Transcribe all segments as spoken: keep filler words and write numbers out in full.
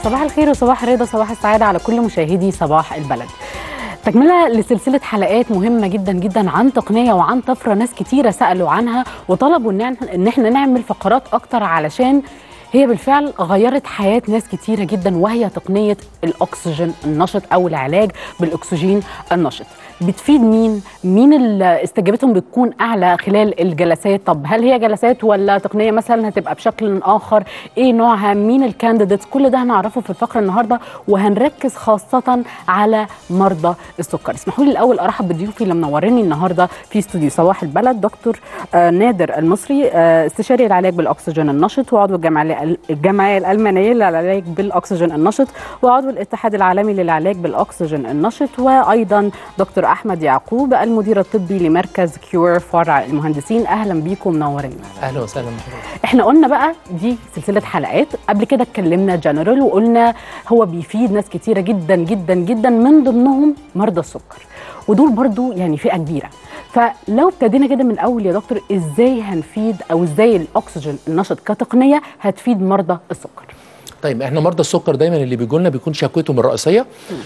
صباح الخير وصباح الرضا، صباح السعادة على كل مشاهدي صباح البلد. تكملة لسلسلة حلقات مهمة جدا جدا عن تقنية وعن طفرة ناس كتيرة سألوا عنها وطلبوا ان احنا نعمل فقرات اكتر، علشان هي بالفعل غيرت حياة ناس كتيرة جدا، وهي تقنية الأكسجين النشط أو العلاج بالأكسجين النشط. بتفيد مين؟ مين اللي استجابتهم بتكون أعلى خلال الجلسات؟ طب هل هي جلسات ولا تقنية مثلا هتبقى بشكل آخر؟ إيه نوعها؟ مين الكانديديتس؟ كل ده هنعرفه في الفقرة النهاردة، وهنركز خاصة على مرضى السكر. اسمحوا لي الأول أرحب بضيوفي اللي منوريني النهاردة في استوديو صباح البلد. دكتور آه نادر المصري، آه استشاري العلاج بالأكسجين النشط وعضو الجمعية الجمعية الألمانية للعلاج بالأكسجين النشط وعضو الاتحاد العالمي للعلاج بالأكسجين النشط، وأيضا دكتور أحمد يعقوب المدير الطبي لمركز كيور فرع المهندسين. أهلا بيكم، منورين. أهلا وسهلا بحضرتك. احنا قلنا بقى دي سلسلة حلقات، قبل كده اتكلمنا جنرال وقلنا هو بيفيد ناس كتيرة جدا جدا جدا، من ضمنهم مرضى السكر، ودول برضو يعني فئة كبيرة. فلو ابتدينا كده من الاول يا دكتور، ازاي هنفيد او ازاي الاكسجين النشط كتقنيه هتفيد مرضى السكر؟ طيب احنا مرضى السكر دايما اللي بيجوا لنا بيكون شكوتهم الرئيسيه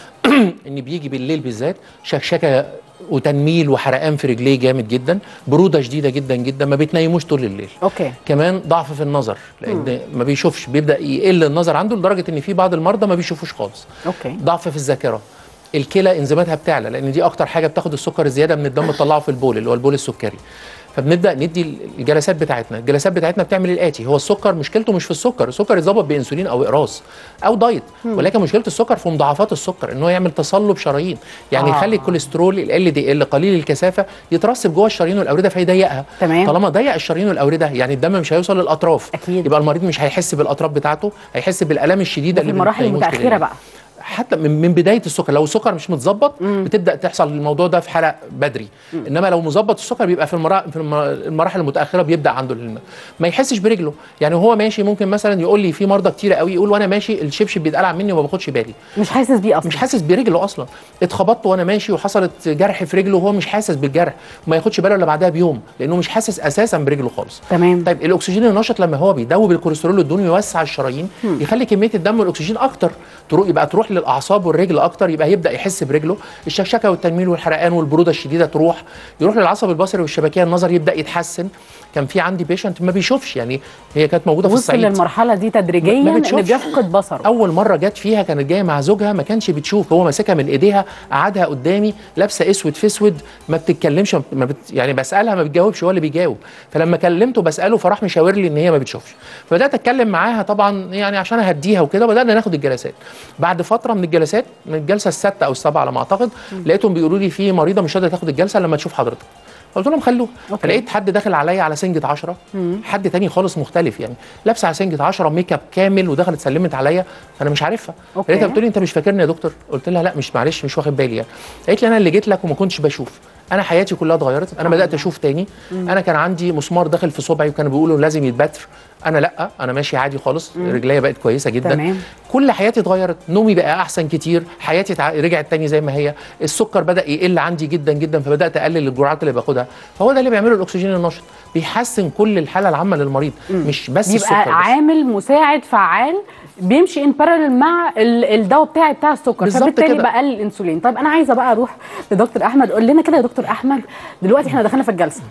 ان بيجي بالليل بالذات شكشكه وتنميل وحرقان في رجليه جامد جدا، بروده شديده جدا جدا، ما بيتنيموش طول الليل. اوكي. كمان ضعف في النظر، لان مم. ما بيشوفش، بيبدا يقل النظر عنده لدرجه ان في بعض المرضى ما بيشوفوش خالص. اوكي. ضعف في الذاكره، الكلى انزيماتها بتعلى، لان دي اكتر حاجه بتاخد السكر الزياده من الدم تطلعه في البول اللي هو البول السكري. فبنبدا ندي الجلسات بتاعتنا، الجلسات بتاعتنا بتعمل الاتي. هو السكر مشكلته مش في السكر، السكر يتظبط بانسولين او اقراص او دايت، ولكن مشكله السكر في مضاعفات السكر، ان هو يعمل تصلب شرايين، يعني آه. يخلي الكوليسترول ال دي ال قليل الكثافه يترسب جوه الشرايين والاورده فيضيقها. تمام. طالما ضيق الشرايين والاورده يعني الدم مش هيوصل للاطراف. أكيد. يبقى المريض مش هيحس بالاطراف بتاعته، هيحس بالالام الشديده اللي في المراحل المتاخره بقى. حتى من بدايه السكر، لو السكر مش متظبط بتبدا تحصل الموضوع ده في حرق بدري. مم. انما لو مظبط السكر بيبقى في المراحل في المراحل المتاخره بيبدا عنده ما يحسش برجله. يعني وهو ماشي ممكن مثلا يقول لي في مرضى كتير قوي يقول وانا ماشي الشبشب بيتقلع مني وما باخدش بالي، مش حاسس بيه اصلا، مش حاسس برجله اصلا. اتخبطت وانا ماشي وحصلت جرح في رجله وهو مش حاسس بالجرح وما ياخدش باله الا بعدها بيوم، لانه مش حاسس اساسا برجله خالص. تمام. طيب الاكسجين النشط لما هو بيدوب الكوليسترول والدهون ويوسع الشرايين، مم. يخلي كميه الدم والاكسجين اكتر، تروح يبقى تروح للاعصاب والرجل اكتر، يبقى يبدا يحس برجله، الشكشكه والتنميل والحرقان والبروده الشديده تروح، يروح للعصب البصري والشبكيه، النظر يبدا يتحسن. كان في عندي بيشنت ما بيشوفش، يعني هي كانت موجوده في الصعيد، وصل للمرحله دي تدريجيا ان بيفقد بصره. اول مره جت فيها كانت جايه مع زوجها ما كانش بتشوف، هو ماسكها من ايديها قعدها قدامي لابسه اسود في اسود، ما بتتكلمش، ما بت... يعني بسالها ما بتجاوبش، هو اللي بيجاوب. فلما كلمته بساله فراح مشاور لي ان هي ما بتشوفش، فبدات اتكلم معاها طبعا يعني عشان اهديها وكده، بدانا ناخد الجلسات. بعد فتره من الجلسات، من الجلسه السادسه او السابعه على ما اعتقد، لقيتهم بيقولوا لي في مريضه مش قادره تاخد الجلسه لما تشوف حضرتك. قلت لهم خلوه. فلقيت حد داخل عليا على سنجة عشرة، حد تاني خالص مختلف، يعني لابسه على سنجة عشرة ميك اب كامل، ودخلت سلمت عليا فانا مش عارفها. لقيتها بتقول لي انت مش فاكرني يا دكتور؟ قلت لها لا مش معلش مش واخد بالي يعني. قالت لي انا اللي جيت لك وما كنتش بشوف، انا حياتي كلها اتغيرت، انا بدات اشوف تاني. مم. انا كان عندي مسمار داخل في صبعي وكانوا بيقولوا لازم يتبتر، انا لا، انا ماشي عادي خالص، رجليا بقت كويسه جدا. تمام. كل حياتي اتغيرت، نومي بقى احسن كتير، حياتي تع... رجعت تاني زي ما هي، السكر بدا يقل عندي جدا جدا، فبدات اقلل الجرعات اللي باخدها. فهو ده اللي بيعمله الاكسجين النشط، بيحسن كل الحاله العامه للمريض. مم. مش بس السكر، يبقى عامل مساعد فعال بيمشي ان باراليل مع الدواء بتاعي بتاع السكر، فبالتالي بقلل الانسولين. طيب انا عايزه بقى اروح لدكتور احمد، قول لنا كده يا دكتور احمد، دلوقتي احنا دخلنا في الجلسه،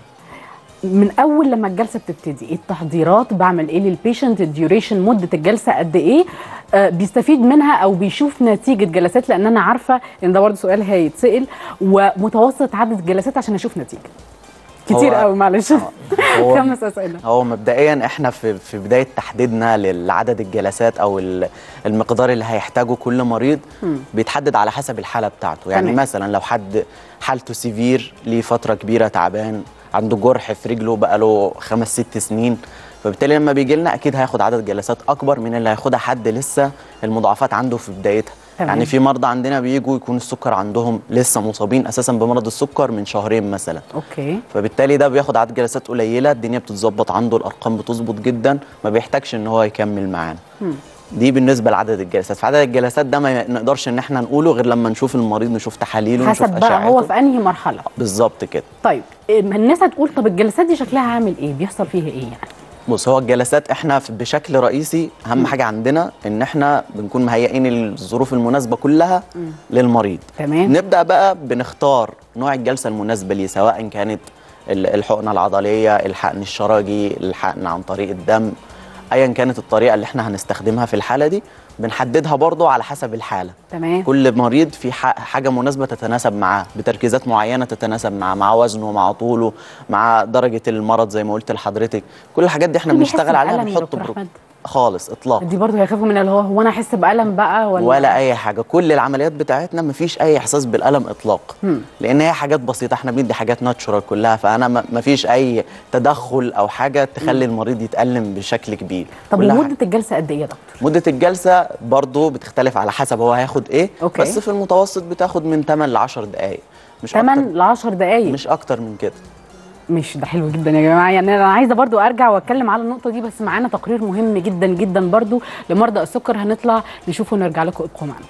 من اول لما الجلسه بتبتدي ايه التحضيرات، بعمل ايه للبيشنت، الديوريشن مده الجلسه قد ايه، آه بيستفيد منها او بيشوف نتيجه جلسات، لان انا عارفه ان ده برضه سؤال هيتسال، ومتوسط عدد الجلسات عشان اشوف نتيجه كتير قوي. معلش خمس اسئله. هو مبدئيا احنا في في بدايه تحديدنا للعدد الجلسات او المقدار اللي هيحتاجه كل مريض، م. بيتحدد على حسب الحاله بتاعته. يعني تمام. مثلا لو حد حالته سيفير ليه فتره كبيره تعبان، عنده جرح في رجله بقاله خمس ست سنين، فبالتالي لما بيجي لنا اكيد هياخد عدد جلسات اكبر من اللي هياخدها حد لسه المضاعفات عنده في بدايتها. تمام. يعني في مرضى عندنا بيجوا يكون السكر عندهم لسه مصابين اساسا بمرض السكر من شهرين مثلا. اوكي. فبالتالي ده بياخد عدد جلسات قليله، الدنيا بتتظبط عنده، الارقام بتظبط جدا، ما بيحتاجش ان هو يكمل معانا. دي بالنسبه لعدد الجلسات. فعدد الجلسات ده ما نقدرش ان احنا نقوله غير لما نشوف المريض، نشوف تحاليله، نشوف اشعاعاته، حسب بقى هو في انهي مرحله. بالظبط كده. طيب الناس هتقول طب الجلسات دي شكلها عامل ايه؟ بيحصل فيها ايه يعني؟ بص، هو الجلسات احنا بشكل رئيسي اهم حاجه عندنا ان احنا بنكون مهيئين الظروف المناسبه كلها م. للمريض. تمام. نبدا بقى بنختار نوع الجلسه المناسبه ليه، سواء كانت الحقنه العضليه، الحقن الشرجي، الحقن عن طريق الدم، ايا كانت الطريقه اللي احنا هنستخدمها في الحاله دي بنحددها برضو على حسب الحاله. تمام. كل مريض في حاجه مناسبه تتناسب معاه، بتركيزات معينه تتناسب معاه، مع وزنه، مع طوله، مع درجه المرض زي ما قلت لحضرتك. كل الحاجات دي احنا بنشتغل عليها، بنحط برو... خالص اطلاق. دي برضو هيخافوا من اللي هو هو انا احس بالم بقى ولا ولا اي حاجه. كل العمليات بتاعتنا مفيش اي احساس بالالم اطلاق، هم. لان هي حاجات بسيطه، احنا بندي حاجات ناتشورال كلها، فانا مفيش اي تدخل او حاجه تخلي هم. المريض يتالم بشكل كبير. طب ومده الجلسه قد ايه يا دكتور؟ مده الجلسه برضو بتختلف على حسب هو هياخد ايه. أوكي. بس في المتوسط بتاخد من ثمانية ل عشر دقائق، مش ثمانية ل عشر دقائق، مش اكتر من كده. مش ده حلو جدا يا جماعه. يعني انا عايزه برضو ارجع واتكلم على النقطه دي، بس معانا تقرير مهم جدا جدا برضو لمرضى السكر، هنطلع نشوفه ونرجع لكم. ابقوا معانا.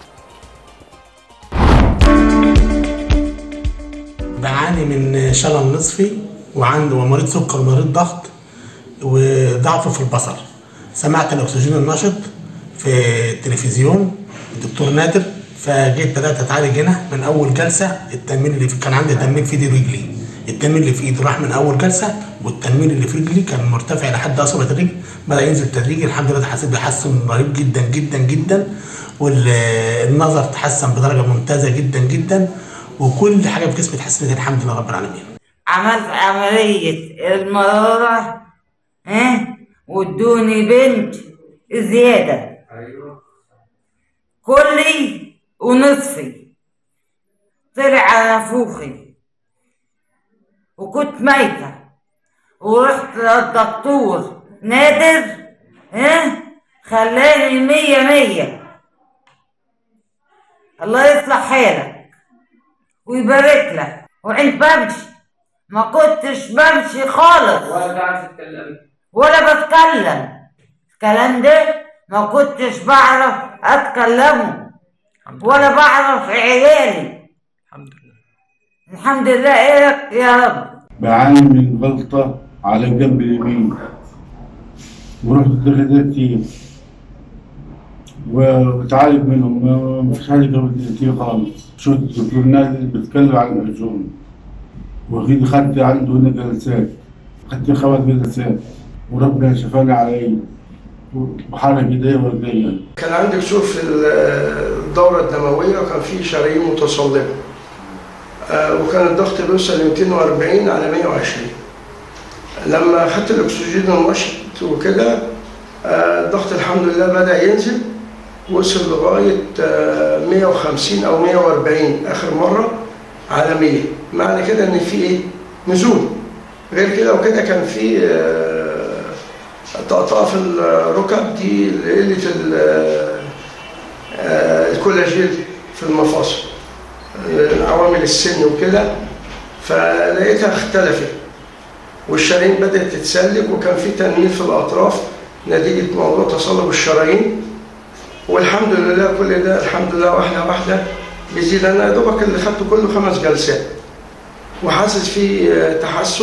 بعاني من شلل نصفي، وعندي ومريض سكر ومريض ضغط وضعف في البصر. سمعت الاكسجين النشط في التلفزيون الدكتور نادر، فجيت بدات اتعالج هنا من اول جلسه. التنميل اللي كان عندي تنميل في ايدي ورجلي، التنميل اللي في ايدي راح من اول جلسه، والتنميل اللي في رجلي كان مرتفع لحد اصابه الرجل بدا ينزل تدريجي. الحمد لله حسيت بتحسن رهيب جدا جدا جدا، والنظر تحسن بدرجه ممتازه جدا جدا، وكل حاجه في جسمي اتحسنت الحمد لله رب العالمين. عملت عمليه المراره ها وادوني بنت زياده. ايوه كلي ونصفي طلع على نافوخي وكنت ميتة، ورحت للدكتور نادر ها خلاني مية مية. الله يصلح حالك ويبارك لك. وعند بمشي ما كنتش بمشي خالص ولا بعرف اتكلم ولا بتكلم. الكلام ده ما كنتش بعرف اتكلمه ولا بعرف عيالي. الحمد لله الحمد لله. ايه يا رب. بعاني من غلطة على الجنب اليمين، ورحت دكاترة كتير وبتعالج منهم، ما فيش حاجة كتير خالص. شفت الدكتور نادر بيتكلم عن العزوم، واخيد خدت عنده هنا جلسات، خدت خمس جلسات وربنا شفاني علي وحرك ايديا ورجليا. كان عندي كسوف في الدورة الدموية، وكان في شرايين متصلبة، وكان الضغط بيوصل ل مئتين وأربعين على مئة وعشرين. لما خدت الاكسجين النشط وكده الضغط الحمد لله بدا ينزل، وصل لغايه مئة وخمسين او مئة وأربعين اخر مره على مئة. معنى كده ان في ايه؟ نزول. غير كده وكده كان في طقطقه في الركب دي لقله الكولاجين في المفاصل، عوامل السن وكده، فلقيتها اختلفت والشرايين بدأت تتسلك، وكان في تنميل في الأطراف نتيجة موضوع تصلب الشرايين. والحمد لله كل ده الحمد لله واحدة واحدة بيزيد. أنا يا دوبك اللي خدته كله خمس جلسات وحاسس فيه تحسن.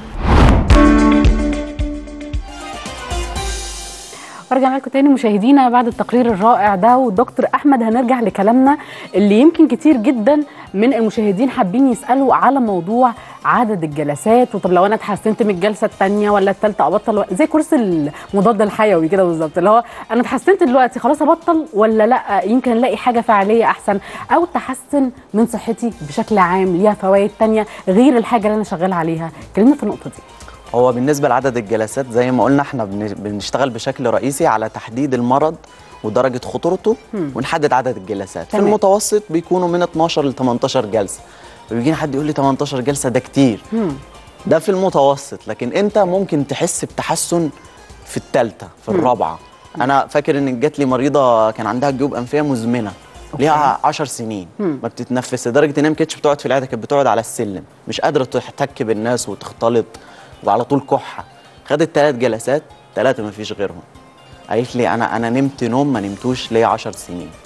ارجع لكم تاني مشاهدينا بعد التقرير الرائع ده. ودكتور احمد هنرجع لكلامنا اللي يمكن كتير جدا من المشاهدين حابين يسالوا على موضوع عدد الجلسات. وطب لو انا اتحسنت من الجلسه الثانيه ولا الثالثه ابطل، زي كورس المضاد الحيوي كده بالظبط، اللي هو انا اتحسنت دلوقتي خلاص ابطل ولا لا، يمكن الاقي حاجه فعاليه احسن او تحسن من صحتي بشكل عام ليها فوائد ثانيه غير الحاجه اللي انا شغاله عليها. كلمنا في النقطه دي. هو بالنسبة لعدد الجلسات زي ما قلنا احنا بنشتغل بشكل رئيسي على تحديد المرض ودرجة خطورته، مم. ونحدد عدد الجلسات. تمام. في المتوسط بيكونوا من اتناشر ل تمنتاشر جلسة. بيجينا حد يقول لي تمنتاشر جلسة ده كتير، مم. ده في المتوسط، لكن انت ممكن تحس بتحسن في الثالثة في مم. الرابعة. انا فاكر ان جات لي مريضة كان عندها جيوب انفية مزمنة ليها عشر سنين، مم. ما بتتنفس لدرجة انها ما كانتش بتقعد في العيادة، كانت بتقعد على السلم، مش قادرة تحتك بالناس وتختلط وعلى طول كحه. خدت ثلاث جلسات، ثلاثه ما فيش غيرهم. قالت لي انا انا نمت نوم ما نمتوش ليا عشر سنين.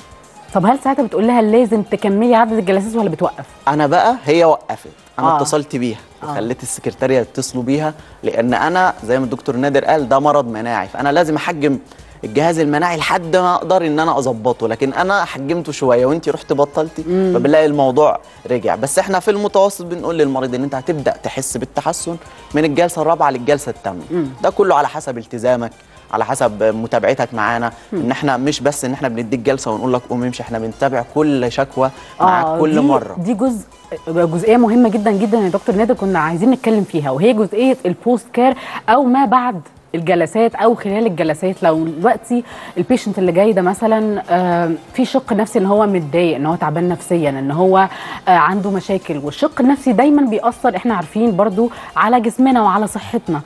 طب هل ساعتها بتقول لها لازم تكملي عدد الجلسات ولا بتوقف؟ انا بقى هي وقفت، انا آه. اتصلت بيها آه. وخليت السكرتاريه يتصلوا بيها، لان انا زي ما الدكتور نادر قال ده مرض مناعي، فانا لازم احجم الجهاز المناعي لحد ما اقدر ان انا اظبطه، لكن انا حجمته شويه وانت رحتي بطلتي فبنلاقي الموضوع رجع. بس احنا في المتوسط بنقول للمريض ان انت هتبدا تحس بالتحسن من الجلسه الرابعه للجلسه الثامنه، ده كله على حسب التزامك، على حسب متابعتك معانا، ان احنا مش بس ان احنا بنديك جلسه ونقول لك قوم امشي، احنا بنتابع كل شكوى معاك آه كل دي مره. دي جزء جزئيه مهمه جدا جدا يا دكتور نادر كنا عايزين نتكلم فيها، وهي جزئيه البوست كير او ما بعد الجلسات او خلال الجلسات. لو دلوقتي البيشنت اللي جاي ده مثلا آه في شق نفسي ان هو متضايق، ان هو تعبان نفسيا، ان هو آه عنده مشاكل، والشق النفسي دايما بيأثر احنا عارفين برضو على جسمنا وعلى صحتنا.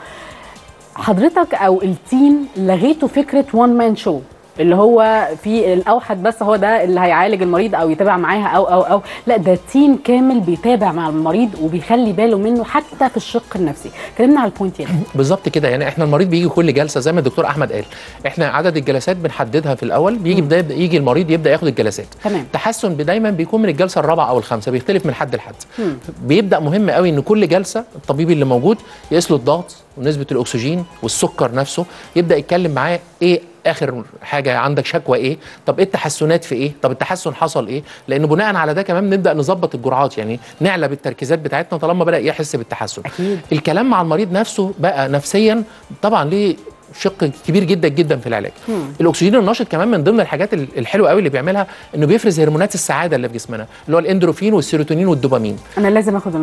حضرتك او التيم لغيتوا فكره وان مان شو اللي هو في الاوحد بس هو ده اللي هيعالج المريض او يتابع معاها او او او لا، ده تيم كامل بيتابع مع المريض وبيخلي باله منه حتى في الشق النفسي. كلمنا على البوينت يعني. بالظبط كده، يعني احنا المريض بيجي كل جلسه زي ما الدكتور احمد قال، احنا عدد الجلسات بنحددها في الاول، بيجي بدايه يجي المريض يبدا ياخد الجلسات. تمام. التحسن دايما بيكون من الجلسه الرابعه او الخامسه، بيختلف من حد لحد. بيبدا مهم قوي ان كل جلسه الطبيب اللي موجود يقيس له الضغط ونسبه الاكسجين والسكر نفسه، يبدا يتكلم معاه ايه اخر حاجه عندك، شكوى ايه، طب ايه التحسنات في ايه، طب التحسن حصل ايه، لان بناء على ده كمان نبدا نظبط الجرعات، يعني نعلى بالتركيزات بتاعتنا طالما بدا يحس بالتحسن. أكيد. الكلام مع المريض نفسه بقى نفسيا طبعا ليه شق كبير جدا جدا في العلاج. مم. الاكسجين النشط كمان من ضمن الحاجات الحلوه قوي اللي بيعملها انه بيفرز هرمونات السعاده اللي في جسمنا، اللي هو الاندروفين والسيروتونين والدوبامين. انا لازم اخد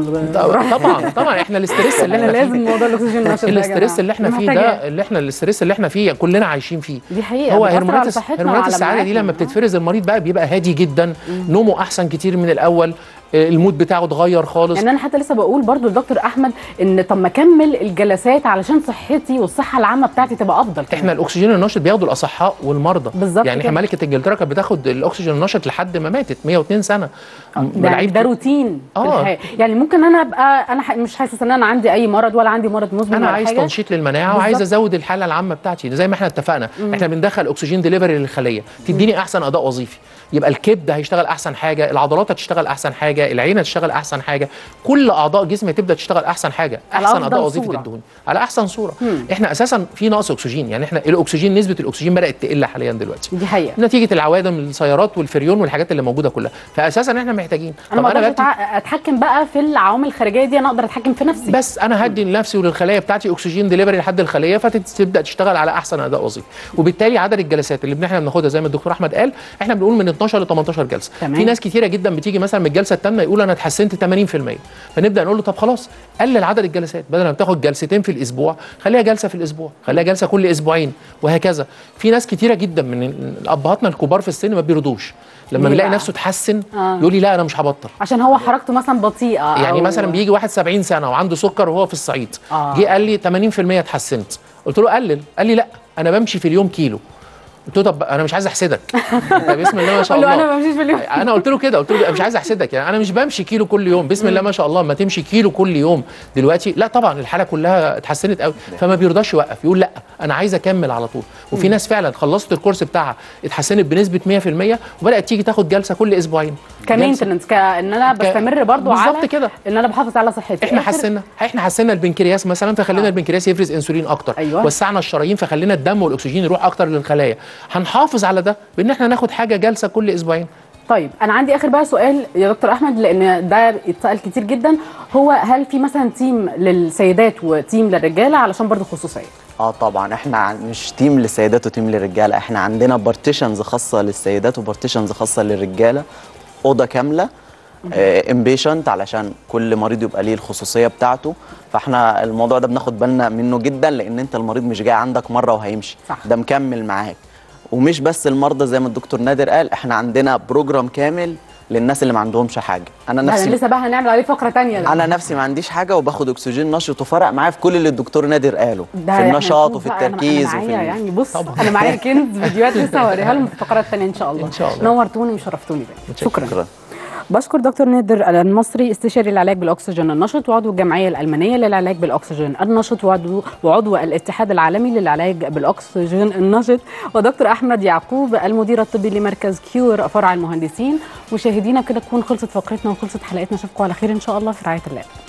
طبعا طبعا احنا الاستريس اللي احنا لازم موضوع الاكسجين النشط ده الاستريس اللي احنا فيه ده اللي احنا الاستريس اللي احنا فيه كلنا عايشين فيه. دي حقيقه هو هرمونات هرمونات السعاده دي لما بتتفرز المريض بقى بيبقى هادي جدا، نومه احسن كتير من الاول، المود بتاعه اتغير خالص. يعني انا حتى لسه بقول برضو للدكتور احمد ان طب ما اكمل الجلسات علشان صحتي والصحه العامه بتاعتي تبقى افضل كمان. احنا الاكسجين النشط بياخدوا الاصحاء والمرضى بالظبط يعني كده. ملكه انجلترا كانت بتاخد الاكسجين النشط لحد ما ماتت مية واتنين سنه. ده, ده روتين في آه. الحياه، يعني ممكن انا ابقى انا مش حاسس ان انا عندي اي مرض ولا عندي مرض مزمن، انا ولا عايز حاجة. تنشيط للمناعه وعايز ازود الحاله العامه بتاعتي زي ما احنا اتفقنا. مم. احنا بندخل اكسجين ديليفري للخليه تديني احسن اداء وظيفي، يبقى الكبد هيشتغل احسن حاجه، العضلات هتشتغل احسن حاجه، العين هتشتغل احسن حاجه، كل اعضاء جسمي تبدا تشتغل احسن حاجه، احسن اداء وظيفي تدوني على احسن صوره. مم. احنا اساسا في نقص اكسجين، يعني احنا الاكسجين نسبه الاكسجين بدات تقل حاليا دلوقتي، دي حقيقه نتيجه العوادم السيارات والفريون والحاجات اللي موجوده كلها، فاساسا احنا محتاجين. انا ما اقدرش اتحكم بقى في العوامل الخارجيه دي، انا اقدر اتحكم في نفسي بس انا هدي لنفسي وللخلايا بتاعتي اكسجين ديليفري لحد الخليه فتبدا تشتغل على احسن اداء وظيفي، وبالتالي عدد الجلسات اللي احنا بناخدها زي ما الدكتور احمد قال احنا بنقول من اتناشر ل تمنتاشر جلسه. تمام. في ناس كتيره جدا بتيجي مثلا من الجلسه الثامنه يقول انا اتحسنت ثمانين في المية، فنبدا نقول له طب خلاص قلل عدد الجلسات، بدل ما بتاخد جلستين في الاسبوع خليها جلسه في الاسبوع، خليها جلسه كل اسبوعين وهكذا. في ناس كتيره جدا من ابهاتنا الكبار في السن ما بيرضوش لما بيلاقي نفسه اتحسن آه. يقول لي لا انا مش هبطل عشان هو حركته مثلا بطيئه، يعني مثلا بيجي واحد سبعين سنه وعنده سكر وهو في الصعيد آه. جه قال لي ثمانين في المية اتحسنت، قلت له قلل، قال لي لا انا بمشي في اليوم كيلو. قلت له طب انا مش عايز احسدك بسم الله ما شاء الله، انا ما بمشيش في اليوم انا قلت له كده، قلت له مش عايز احسدك، يعني انا مش بمشي كيلو كل يوم، بسم الله ما شاء الله ما تمشي كيلو كل يوم دلوقتي، لا طبعا الحاله كلها اتحسنت قوي، فما بيرضاش يوقف، يقول لا انا عايز اكمل على طول. وفي ناس فعلا خلصت الكورس بتاعها اتحسنت بنسبه مية في المية وبدات تيجي تاخد جلسه كل اسبوعين كمينتنس، كان انا بستمر برضو على كده ان انا بحافظ على صحتي. احنا حسنا احنا حسنا البنكرياس مثلا فخلينا آه. البنكرياس يفرز انسولين اكتر. أيوة. وسعنا الشرايين فخلينا الدم والاكسجين يروح اكتر للخلايا. هنحافظ على ده بان احنا ناخد حاجه جلسه كل اسبوعين. طيب انا عندي اخر بقى سؤال يا دكتور احمد، لان ده اتسال كتير جدا، هو هل في مثلا تيم للسيدات وتيم للرجاله علشان برضو خصوصيه؟ اه طبعا احنا مش تيم للسيدات وتيم للرجاله، احنا عندنا بارتيشنز خاصه للسيدات وبارتيشنز خاصه للرجاله، اوضه كامله امبيشنت علشان كل مريض يبقى ليه الخصوصيه بتاعته. فاحنا الموضوع ده بناخد بالنا منه جدا، لان انت المريض مش جاي عندك مره وهيمشي، صح. ده مكمل معاك. ومش بس المرضى زي ما الدكتور نادر قال، احنا عندنا بروجرام كامل للناس اللي ما عندهمش حاجه. انا نفسي انا لسه بقى هنعمل عليه فقره ثانيه. انا نفسي ما عنديش حاجه وباخد اكسجين نشط، وفرق معايا في كل اللي الدكتور نادر قاله، في النشاط وفي التركيز. أنا وفي يعني بص طبعا. انا معايا كنز فيديوهات لسه هوريها لهم في الفقرات الثانيه ان شاء الله. ان شاء الله. نورتوني وشرفتوني بقى. شكرا, شكرا. بشكر دكتور نادر المصري استشاري العلاج بالاكسجين النشط وعضو الجمعيه الالمانيه للعلاج بالاكسجين النشط وعضو, وعضو الاتحاد العالمي للعلاج بالاكسجين النشط، ودكتور احمد يعقوب المدير الطبي لمركز كيور فرع المهندسين. مشاهدينا كده تكون خلصت فقرتنا وخلصت حلقتنا، اشوفكم على خير ان شاء الله في رعايه الله.